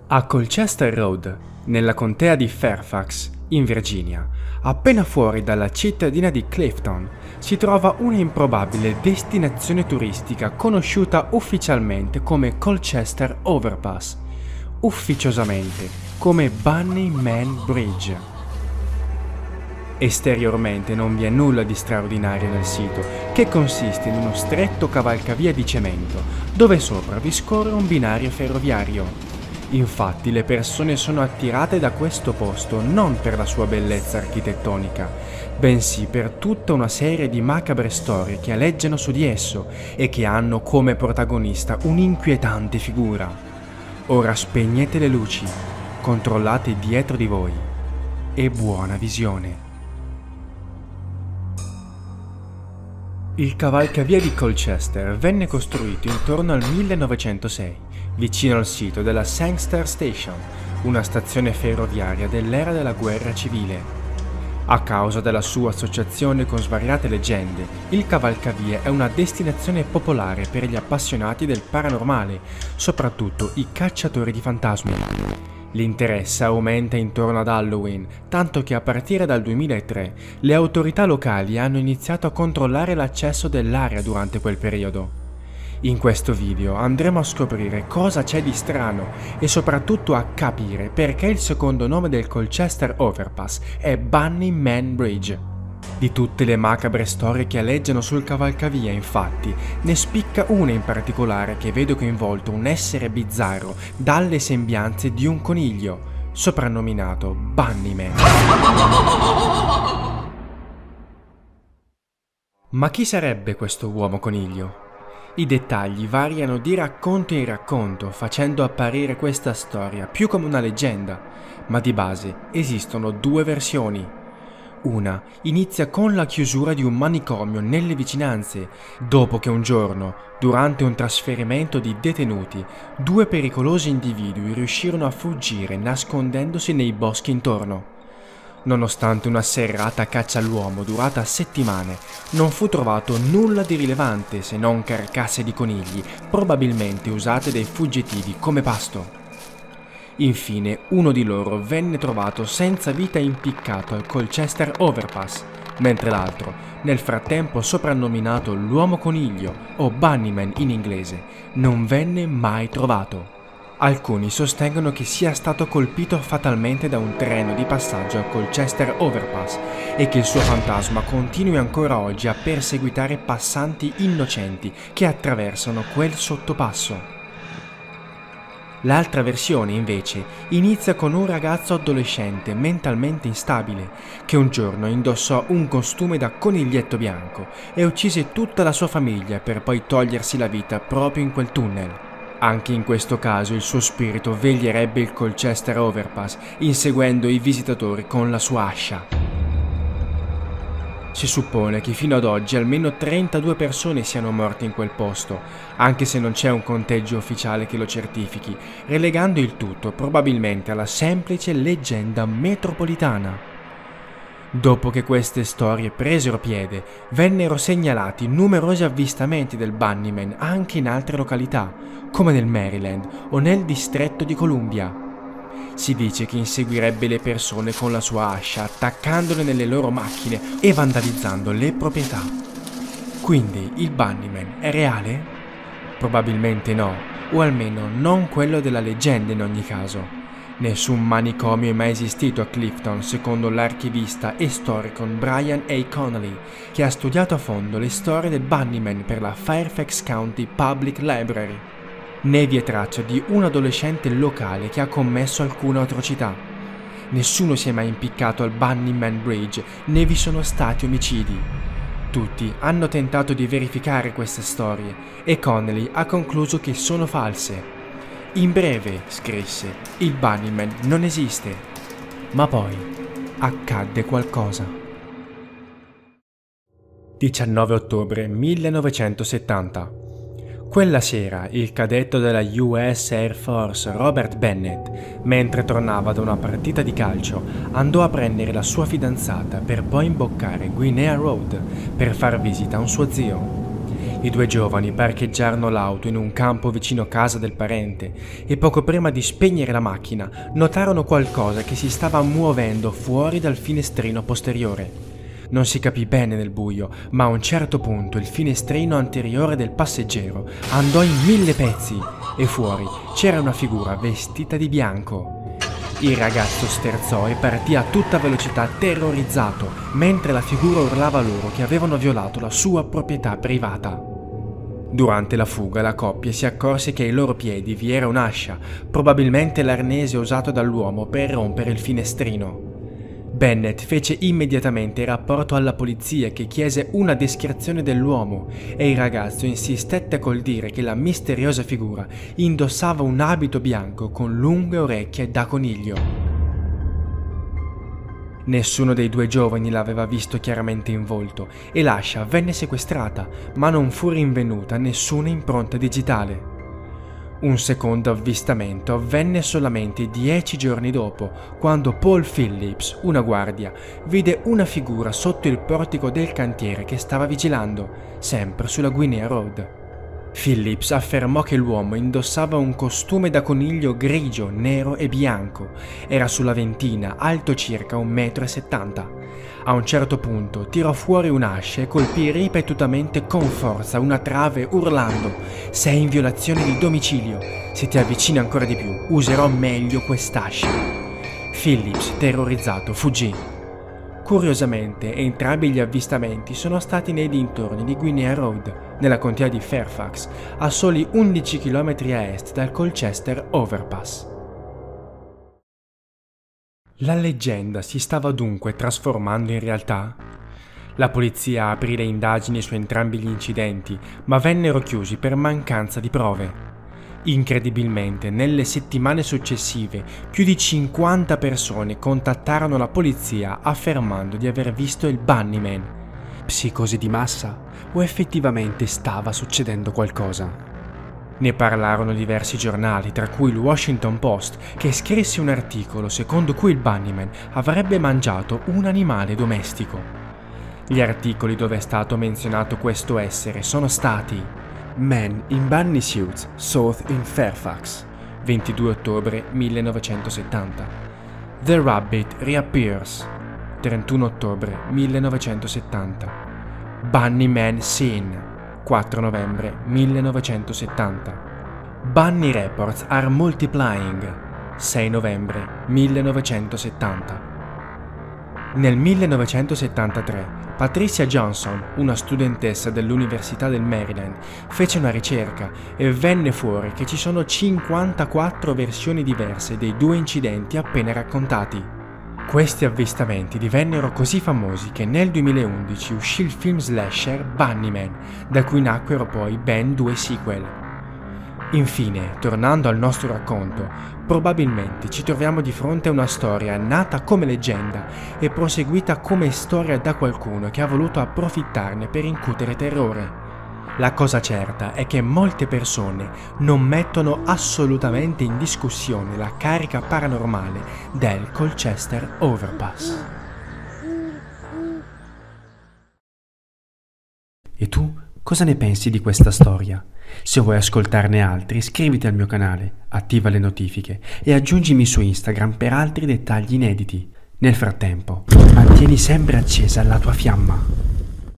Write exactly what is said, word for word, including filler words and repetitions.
A Colchester Road, nella contea di Fairfax, in Virginia, appena fuori dalla cittadina di Clifton, si trova una improbabile destinazione turistica conosciuta ufficialmente come Colchester Overpass, ufficiosamente come Bunny Man Bridge. Esteriormente non vi è nulla di straordinario nel sito, che consiste in uno stretto cavalcavia di cemento, dove sopra vi scorre un binario ferroviario. Infatti le persone sono attirate da questo posto non per la sua bellezza architettonica, bensì per tutta una serie di macabre storie che aleggiano su di esso e che hanno come protagonista un'inquietante figura. Ora spegnete le luci, controllate dietro di voi e buona visione. Il cavalcavia di Colchester venne costruito intorno al millenovecentosei, vicino al sito della Sangster Station, una stazione ferroviaria dell'era della guerra civile. A causa della sua associazione con svariate leggende, il cavalcavia è una destinazione popolare per gli appassionati del paranormale, soprattutto i cacciatori di fantasmi. L'interesse aumenta intorno ad Halloween, tanto che a partire dal duemilatré le autorità locali hanno iniziato a controllare l'accesso dell'area durante quel periodo. In questo video andremo a scoprire cosa c'è di strano e soprattutto a capire perché il secondo nome del Colchester Overpass è Bunny Man Bridge. Di tutte le macabre storie che aleggiano sul cavalcavia, infatti, ne spicca una in particolare che vede coinvolto un essere bizzarro dalle sembianze di un coniglio, soprannominato Bunny Man. Ma chi sarebbe questo uomo coniglio? I dettagli variano di racconto in racconto, facendo apparire questa storia più come una leggenda, ma di base esistono due versioni. Una inizia con la chiusura di un manicomio nelle vicinanze, dopo che un giorno, durante un trasferimento di detenuti, due pericolosi individui riuscirono a fuggire nascondendosi nei boschi intorno. Nonostante una serrata caccia all'uomo durata settimane, non fu trovato nulla di rilevante se non carcasse di conigli, probabilmente usate dai fuggitivi come pasto. Infine, uno di loro venne trovato senza vita impiccato al Colchester Overpass, mentre l'altro, nel frattempo soprannominato l'uomo coniglio o Bunnyman in inglese, non venne mai trovato. Alcuni sostengono che sia stato colpito fatalmente da un treno di passaggio al Colchester Overpass e che il suo fantasma continui ancora oggi a perseguitare passanti innocenti che attraversano quel sottopasso. L'altra versione, invece, inizia con un ragazzo adolescente mentalmente instabile che un giorno indossò un costume da coniglietto bianco e uccise tutta la sua famiglia per poi togliersi la vita proprio in quel tunnel. Anche in questo caso il suo spirito veglierebbe il Colchester Overpass, inseguendo i visitatori con la sua ascia. Si suppone che fino ad oggi almeno trentadue persone siano morte in quel posto, anche se non c'è un conteggio ufficiale che lo certifichi, relegando il tutto probabilmente alla semplice leggenda metropolitana. Dopo che queste storie presero piede, vennero segnalati numerosi avvistamenti del Bunnyman anche in altre località, come nel Maryland o nel distretto di Columbia. Si dice che inseguirebbe le persone con la sua ascia, attaccandole nelle loro macchine e vandalizzando le proprietà. Quindi il Bunnyman è reale? Probabilmente no, o almeno non quello della leggenda in ogni caso. Nessun manicomio è mai esistito a Clifton, secondo l'archivista e storico Brian A. Connolly, che ha studiato a fondo le storie del Bunnyman per la Fairfax County Public Library. Né vi è traccia di un adolescente locale che ha commesso alcuna atrocità. Nessuno si è mai impiccato al Bunny Man Bridge, né vi sono stati omicidi. Tutti hanno tentato di verificare queste storie e Connolly ha concluso che sono false. In breve, scrisse, il Bunnyman non esiste. Ma poi accadde qualcosa. diciannove ottobre millenovecentosettanta. Quella sera il cadetto della U S Air Force Robert Bennett, mentre tornava da una partita di calcio, andò a prendere la sua fidanzata per poi imboccare Guinea Road per far visita a un suo zio. I due giovani parcheggiarono l'auto in un campo vicino casa del parente e poco prima di spegnere la macchina notarono qualcosa che si stava muovendo fuori dal finestrino posteriore. Non si capì bene nel buio, ma a un certo punto il finestrino anteriore del passeggero andò in mille pezzi e fuori c'era una figura vestita di bianco. Il ragazzo sterzò e partì a tutta velocità terrorizzato, mentre la figura urlava loro che avevano violato la sua proprietà privata. Durante la fuga la coppia si accorse che ai loro piedi vi era un'ascia, probabilmente l'arnese usato dall'uomo per rompere il finestrino. Bennett fece immediatamente rapporto alla polizia che chiese una descrizione dell'uomo e il ragazzo insistette col dire che la misteriosa figura indossava un abito bianco con lunghe orecchie da coniglio. Nessuno dei due giovani l'aveva visto chiaramente in volto e l'ascia venne sequestrata, ma non fu rinvenuta nessuna impronta digitale. Un secondo avvistamento avvenne solamente dieci giorni dopo, quando Paul Phillips, una guardia, vide una figura sotto il portico del cantiere che stava vigilando, sempre sulla Guinea Road. Phillips affermò che l'uomo indossava un costume da coniglio grigio, nero e bianco. Era sulla ventina, alto circa un metro e settanta. A un certo punto tirò fuori un'ascia e colpì ripetutamente con forza una trave urlando: «Sei in violazione di domicilio. Se ti avvicini ancora di più, userò meglio quest'ascia». Phillips, terrorizzato, fuggì. Curiosamente, entrambi gli avvistamenti sono stati nei dintorni di Guinea Road, nella contea di Fairfax, a soli undici chilometri a est dal Colchester Overpass. La leggenda si stava dunque trasformando in realtà? La polizia aprì le indagini su entrambi gli incidenti, ma vennero chiusi per mancanza di prove. Incredibilmente, nelle settimane successive, più di cinquanta persone contattarono la polizia affermando di aver visto il Bunnyman. Psicosi di massa? O effettivamente stava succedendo qualcosa? Ne parlarono diversi giornali, tra cui il Washington Post, che scrisse un articolo secondo cui il Bunnyman avrebbe mangiato un animale domestico. Gli articoli dove è stato menzionato questo essere sono stati: Man in Bunny Suits, South in Fairfax, ventidue ottobre millenovecentosettanta. The Rabbit Reappears, trentuno ottobre millenovecentosettanta. Bunnyman Seen, quattro novembre millenovecentosettanta. Bunny Reports Are Multiplying, sei novembre millenovecentosettanta. Nel millenovecentosettantatré Patricia Johnson, una studentessa dell'Università del Maryland, fece una ricerca e venne fuori che ci sono cinquantaquattro versioni diverse dei due incidenti appena raccontati. Questi avvistamenti divennero così famosi che nel duemilaundici uscì il film slasher Bunnyman, da cui nacquero poi ben due sequel. Infine, tornando al nostro racconto, probabilmente ci troviamo di fronte a una storia nata come leggenda e proseguita come storia da qualcuno che ha voluto approfittarne per incutere terrore. La cosa certa è che molte persone non mettono assolutamente in discussione la carica paranormale del Colchester Overpass. E tu cosa ne pensi di questa storia? Se vuoi ascoltarne altri, iscriviti al mio canale, attiva le notifiche e aggiungimi su Instagram per altri dettagli inediti. Nel frattempo, mantieni sempre accesa la tua fiamma.